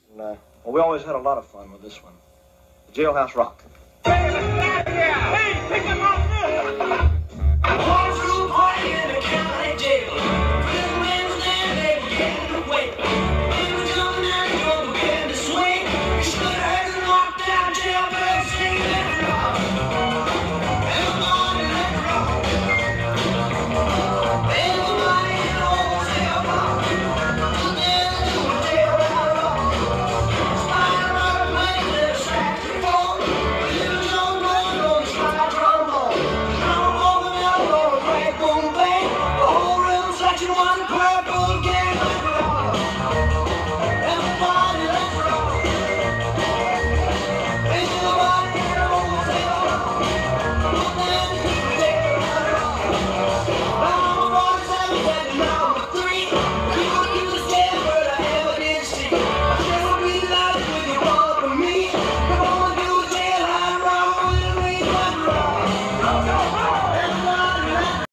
And, well, we always had a lot of fun with this one. The Jailhouse Rock. Hey, let's get out of here! Hey, pick him up!